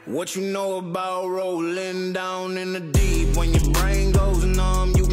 What you know about rolling down in the deep? When your brain goes numb, you